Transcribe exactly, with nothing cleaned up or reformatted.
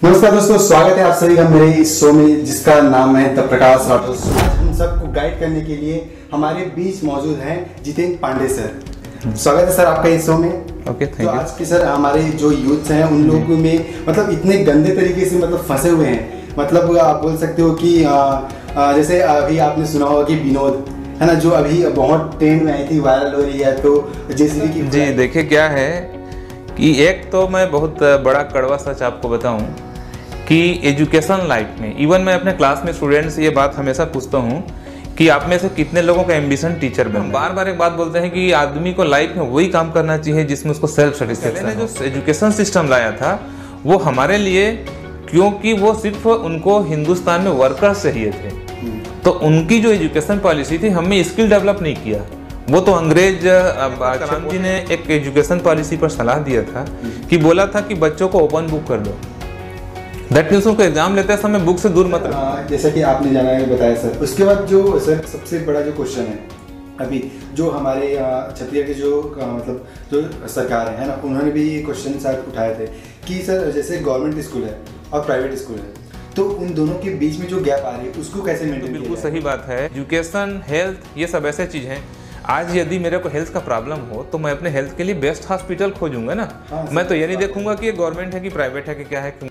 नमस्कार दोस्तों, स्वागत है आप सभी का मेरे इस शो में जिसका नाम है द प्रकाश राठौर। आज हम सबको गाइड करने के लिए हमारे बीच मौजूद हैं जितेंद्र पांडे सर। स्वागत है सर आपका इस शो में। Okay, thank you. तो आज के सर हमारे जो यूथ हैं उन लोगों में मतलब इतने गंदे तरीके से मतलब फंसे हुए हैं, मतलब आप बोल सकते हो कि आ, आ, जैसे अभी आपने सुना होगा कि विनोद है ना, जो अभी बहुत ट्रेंड में आई थी, वायरल हो रही है। तो जैसे की जी देखिए क्या है कि एक तो मैं बहुत बड़ा कड़वा सच आपको बताऊं कि एजुकेशन लाइफ में, इवन मैं अपने क्लास में स्टूडेंट्स से ये बात हमेशा पूछता हूँ कि आप में से कितने लोगों का एम्बिशन टीचर बने। बार बार एक बात बोलते हैं कि आदमी को लाइफ में वही काम करना चाहिए जिसमें उसको सेल्फ सेटिस्फेक्शन। मैंने जो एजुकेशन सिस्टम लाया था वो हमारे लिए, क्योंकि वो सिर्फ उनको हिंदुस्तान में वर्कर्स चाहिए थे, तो उनकी जो एजुकेशन पॉलिसी थी हमें स्किल डेवलप नहीं किया। वो तो अंग्रेज कलाम जी ने एक एजुकेशन पॉलिसी पर सलाह दिया था कि बोला था कि बच्चों को ओपन बुक कर दो, दैट मीन्स उनको एग्जाम लेते समय बुक से दूर मत रखो। जैसा कि आपने जाना है बताया सर। उसके बाद जो सर सबसे बड़ा जो क्वेश्चन है अभी जो हमारे छत्तीसगढ़ के जो मतलब जो सरकार है ना, उन्होंने भी ये क्वेश्चन शायद उठाए थे कि सर जैसे गवर्नमेंट स्कूल है और प्राइवेट स्कूल है, तो उन दोनों के बीच में जो गैप आ रही है उसको कैसे मेंटेन किया? बिल्कुल सही बात है। एजुकेशन, हेल्थ, ये सब ऐसे चीज़ हैं। आज यदि मेरे को हेल्थ का प्रॉब्लम हो तो मैं अपने हेल्थ के लिए बेस्ट हॉस्पिटल खोजूंगा ना। हाँ, मैं तो ये नहीं देखूंगा कि ये गवर्नमेंट है कि प्राइवेट है कि क्या है, कि